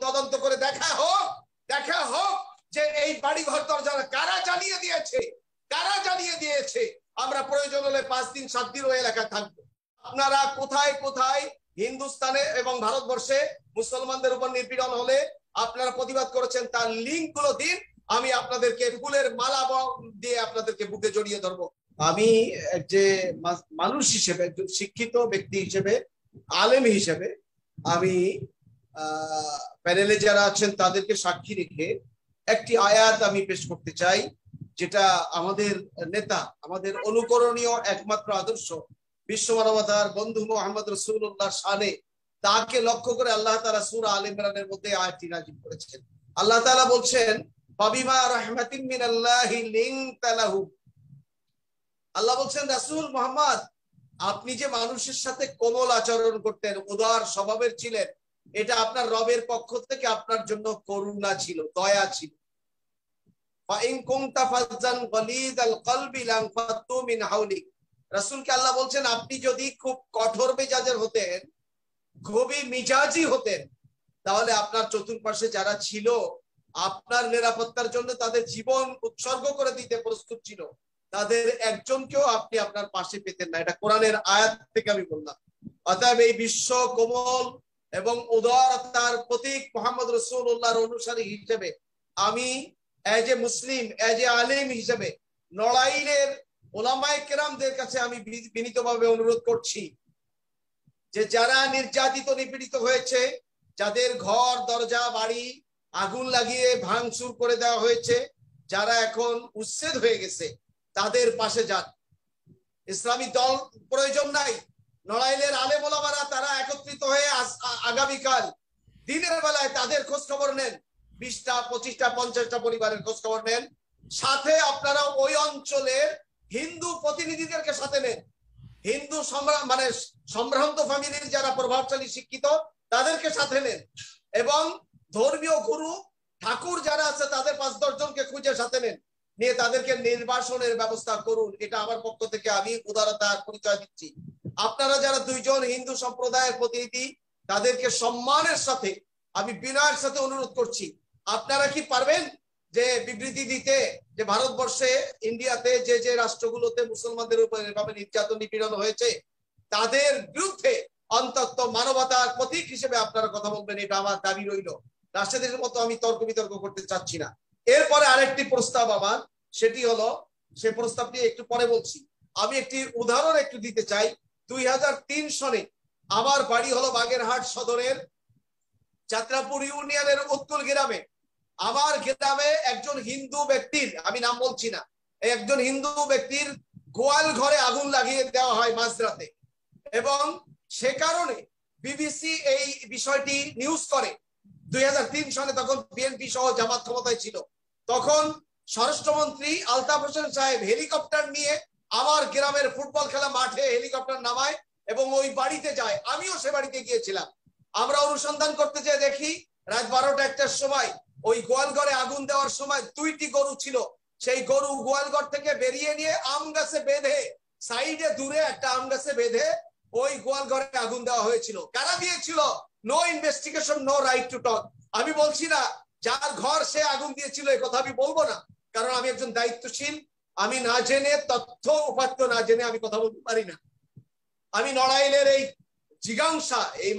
তদন্ত করে দেখা হোক যে এই বাড়িঘর দরজা কারা জ্বালিয়ে দিয়েছে। আমরা প্রয়োজন হলে 5 দিন 7 দিন ওই এলাকায় থাকবো। আপনারা কোথায় কোথায় হিন্দুস্তানে এবং ভারতবর্ষে মুসলমানদের উপর নিপীড়ন হলে আপনারা প্রতিবাদ করেছেন তার লিঙ্ক গুলো দিন, আমি আপনাদেরকে ফুলের মালা দিয়ে আপনাদেরকে বুকে জড়িয়ে ধরবো। আমি যে মানুষ হিসেবে, একজন শিক্ষিত ব্যক্তি হিসেবে, আলেম হিসেবে, আমি প্যানেলে যারা আছেন তাদেরকে সাক্ষী রেখে একটি আয়াত আমি পেশ করতে চাই, যেটা আমাদের নেতা, আমাদের অনুকরণীয় একমাত্র আদর্শ, বিশ্ব মানবতার বন্ধু মুহাম্মদ রাসূলুল্লাহ শানে, তাকে লক্ষ্য করে আল্লাহ তাআলা সূরা আলে ইমরানের মধ্যে আয়াতটি নাযিল করেছেন। আল্লাহ তাআলা বলছেন, ফাবিমা রাহমাতিন মিনাল্লাহি লিনতা লাহু। আল্লাহ বলছেন, রাসূল মুহাম্মদ, আপনি যে মানুষের সাথে কোমল আচরণ করতেন, উদার স্বভাবের ছিলেন, এটা আপনার রবের পক্ষ থেকে আপনার জন্য করুণা ছিল, দয়া ছিল। রাসূলকে আল্লাহ বলছেন, আপনি যদি খুব কঠোর মেজাজের হতেন, খুবই মিজাজি হতেন, তাহলে আপনার চতুর্পাশে যারা ছিল আপনার নিরাপত্তার জন্য তাদের জীবন উৎসর্গ করে দিতে প্রস্তুত ছিল, তাদের একজনকেও আপনি আপনার পাশে পেতেন না। এটা কোরআনের আয়াত থেকে আমি বললাম। অতএব এই বিশ্ব কোমল এবং উদারতার প্রতীক মুহাম্মদ রাসূলুল্লাহর অনুসারী হিসেবে আমি as a Muslim, as a আলেম হিসেবে নড়াইলের ওলামায়ে কেরামদের কাছে আমি বিনীতভাবে অনুরোধ করছি যে যারা নির্যাতিত নিপীড়িত হয়েছে, যাদের ঘর দরজা বাড়ি আগুন লাগিয়ে ভাঙচুর করে দেওয়া হয়েছে, যারা এখন উচ্ছেদ হয়ে গেছে, তাদের পাশে যান। ইসলামী দল প্রয়োজন নাই। নড়াইলের আলেম ওলামারা তারা একত্রিত হয়ে আগামীকাল দিনের বেলায় তাদের খোঁজ খবর নেন, 20টা 25টা 50টা পরিবারের খোঁজ খবর নেন। সাথে আপনারা ওই অঞ্চলের হিন্দু প্রতিনিধিদেরকে সাথে নেন, হিন্দু সম্ভ্রান্ত ফ্যামিলির যারা প্রভাবশালী শিক্ষিত তাদেরকে সাথে নেন, এবং ধর্মীয় গুরু ঠাকুর যারা আছে তাদের 5-10 জনকে খুঁজে সাথে নেন, নিয়ে তাদেরকে নির্বাসনের ব্যবস্থা করুন। এটা আমার পক্ষ থেকে আমি উদারতার পরিচয় দিচ্ছি। আপনারা যারা 2 জন হিন্দু সম্প্রদায়ের প্রতিনিধি, তাদেরকে সম্মানের সাথে আমি বিনয়ের সাথে অনুরোধ করছি, আপনারা কি পারবেন যে বিবৃতি দিতে যে ভারতবর্ষে, ইন্ডিয়াতে যে রাষ্ট্রগুলোতে মুসলমানদের উপর এভাবে নির্যাতন নিপীড়ন হয়েছে তাদের বিরুদ্ধে অন্তত মানবতার প্রতীক হিসেবে আপনারা কথা বলবেন, এটা আমার দাবি রইল। রাষ্ট্রদের মতো আমি তর্ক বিতর্ক করতে চাচ্ছি না। এরপরে আরেকটি প্রস্তাব আমার, সেটি হলো, সে প্রস্তাবটি একটু পরে বলছি। আমি একটি উদাহরণ একটু দিতে চাই। 2003 সনে আমার বাড়ি হলো বাগেরহাট সদরের যাত্রাপুর ইউনিয়নের উত্তর গ্রামে। আমার গ্রামে একজন হিন্দু ব্যক্তির, আমি নাম বলছি না, একজন হিন্দু ব্যক্তির গোয়াল ঘরে আগুন লাগিয়ে দেওয়া হয় মাঝরাতে, এবং সে কারণে বিবিসি এই বিষয়টি নিউজ করে। 2003 সনে তখন বিএনপি সহ জামাত ক্ষমতায় ছিল। তখন স্বরাষ্ট্রমন্ত্রী আলতাফ হোসেন সাহেব হেলিকপ্টার নিয়ে আমার গ্রামের ফুটবল খেলা মাঠে হেলিকপ্টার নামায় এবং ওই বাড়িতে যায়। আমিও সে বাড়িতে গিয়েছিলাম। আমরা অনুসন্ধান করতে যেয়ে দেখি রাত 12টা-1টার সময় ওই গোয়ালঘরে আগুন দেওয়ার সময় 2টি গরু ছিল। সেই গরু গোয়ালঘর থেকে বেরিয়ে নিয়ে আম গাছে বেঁধে, সাইডে দূরে একটা আম গাছে বেঁধে ওই গোয়ালঘরে আগুন দেওয়া হয়েছিল। কারা দিয়েছিল? No investigation, no right to talk. আমি বলছি না যার ঘর সে আগুন দিয়েছিল, এই কথা আমি বলবো না, কারণ আমি একজন দায়িত্বশীল। আমি না জেনে, তথ্য উপাত্ত না জেনে আমি কথা বলতে পারি না। আমি নড়াইলের এই জিজ্ঞাসা, এই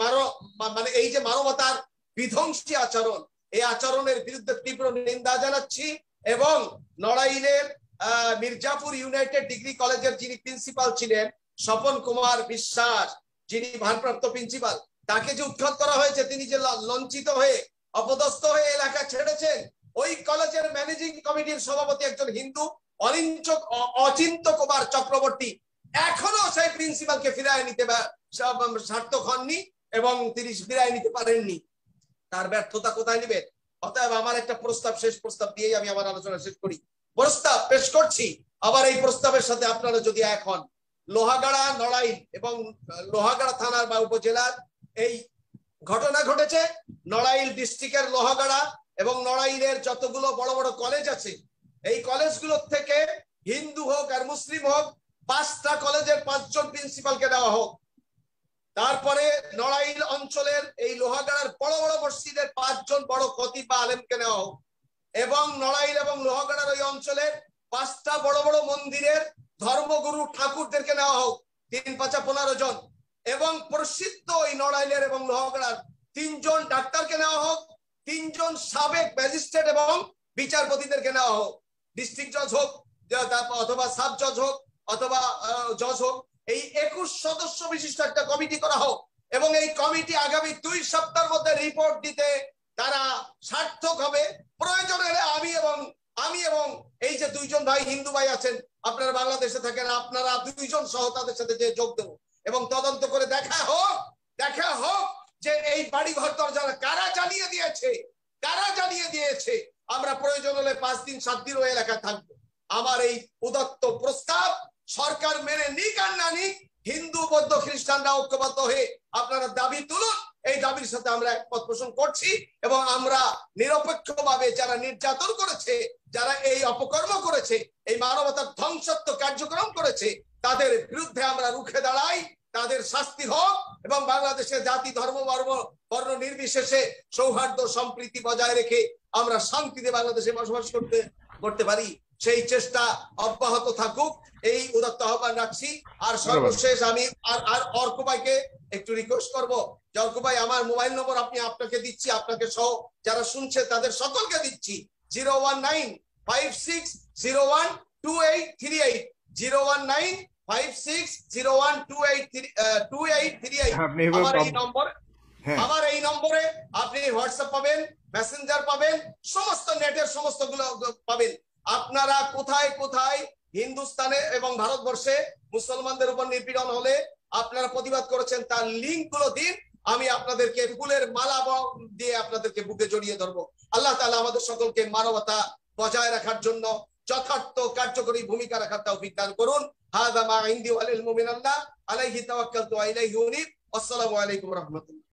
এই যে মানবতার বিধ্বংসী আচরণ, এই আচরণের বিরুদ্ধে তীব্র নিন্দা জানাচ্ছি। এবং নড়াইলের মির্জাপুর ইউনাইটেড ডিগ্রি কলেজের যিনি প্রিন্সিপাল ছিলেন, স্বপন কুমার বিশ্বাস, যিনি ভারপ্রাপ্ত প্রিন্সিপাল, তাকে যে উৎখাত করা হয়েছে, তিনি যে লঞ্চিত হয়ে অপদস্থ হয়ে এলাকা ছেড়েছেন, ওই কলেজের ম্যানেজিং কমিটির সভাপতি একজন হিন্দু অচিন্ত কুমার চক্রবর্তী এখনো সেই প্রিন্সিপালকে ফিরায় নিতে সার্থক হননি এবং তিনি ফিরায় নিতে পারেননি। তার ব্যর্থতা কোথায় নেবেন? অতএব আমার একটা প্রস্তাব, শেষ প্রস্তাব দিয়েই আমি আমার আলোচনা শেষ করি। প্রস্তাব পেশ করছি। আবার এই প্রস্তাবের সাথে আপনারা যদি এক হন, লোহাগাড়া, নড়াইল এবং লোহাগাড়া থানার বা উপজেলার এই ঘটনা ঘটেছে। নড়াইল ডিস্ট্রিক্টের লোহাগাড়া এবং নড়াইলের যতগুলো বড় বড় কলেজ আছে, এই কলেজগুলোর থেকে হিন্দু হোক আর মুসলিম হোক, 5টা কলেজের 5 জন প্রিন্সিপালকে দেওয়া হোক। তারপরে নড়াইল অঞ্চলের এই লোহাগাড়ার বড় বড় মসজিদের 5 জন বড় খতিব বা আলেমকে নেওয়া হোক, এবং নড়াইল এবং লোহাগাড়ার ওই অঞ্চলের 5টা বড় বড় মন্দিরের ধর্মগুরু ঠাকুরদেরকে নেওয়া হোক, 3 5 15 জন, এবং প্রসিদ্ধ ওই নড়াইলের এবং লোহাগাড়ার 3 জন ডাক্তারকে নেওয়া হোক, 3 জন সাবেক ম্যাজিস্ট্রেট এবং বিচারপতিদেরকে নেওয়া হোক, ডিস্ট্রিক্ট জজ হোক অথবা সাব জজ হোক অথবা জজ হোক। এই 21 সদস্য বিশিষ্ট একটা কমিটি করা হোক, এবং এই কমিটি আগামী 2 সপ্তাহের মধ্যে রিপোর্ট দিতে তারা সার্থক হবে। প্রয়োজন হলে আমি এবং এই যে 2 জন ভাই হিন্দু ভাই আছেন, আপনারা বাংলাদেশে থাকেন, আপনারা 2 জন সহ তাদের সাথে যে যোগ দেবো এবং তদন্ত করে দেখা হোক যে এই বাড়ি ঘর দরজা কারা জ্বালিয়ে দিয়েছে। আমরা প্রয়োজন হলে 5 দিন 7 দিন ওই এলাকায় থাকবো। আমার এই উদাত্ত প্রস্তাব সরকার মেনে নিক আর না নিক, হিন্দু বৌদ্ধ খ্রিস্টানরা ঐক্যবদ্ধ হয়ে আপনারা দাবি তুলুন। এই দাবির সাথে আমরা একমত পোষণ করছি, এবং আমরা নিরপেক্ষভাবে যারা নির্যাতন করেছে, যারা এই অপকর্ম করেছে, এই মানবতার ধ্বংসাত্মক কার্যক্রম করেছে, তাদের বিরুদ্ধে আমরা রুখে দাঁড়াই। তাদের শাস্তি হোক, এবং বাংলাদেশের জাতি ধর্ম বর্ণ নির্বিশেষে সৌহার্দ্য সম্প্রীতি বজায় রেখে আমরা শান্তিতে বাংলাদেশে বসবাস করতে পারি, সেই চেষ্টা অব্যাহত থাকুক, এই উদাত্ত আহ্বান রাখছি। আর সর্বশেষ আমি আর অর্ক ভাইকে একটু রিকোয়েস্ট করবো যে অর্ক ভাই, আমার মোবাইল নম্বর আপনাকে দিচ্ছি, আপনাকে সহ যারা শুনছে তাদের সকলকে দিচ্ছি, 01956012838, 01956012838। আমার এই নম্বরে আপনি হোয়াটসঅ্যাপ পাবেন, মেসেঞ্জার পাবেন, সমস্ত নেটের সমস্ত গুলো পাবেন। আপনারা কোথায় কোথায় হিন্দুস্তানে এবং ভারতবর্ষে মুসলমানদের উপর নিপীড়ন হলে আপনারা প্রতিবাদ করেছেন তার লিঙ্ক গুলো দিন, আমি আপনাদেরকে ফুলের মালা দিয়ে আপনাদেরকে বুকে জড়িয়ে ধরবো। আল্লাহ তাআলা আমাদের সকলকে মানবতা বজায় রাখার জন্য যথার্থ কার্যকরী ভূমিকা রাখার তৌফিক দান করুন। হাযা মা ইনদি ওয়া লিল মুমিনিনা আলাইহি তাওয়াক্কালতু ওয়া ইলাইহি উনীব। আসসালামু আলাইকুম ওয়া রাহমাতুল্লাহ।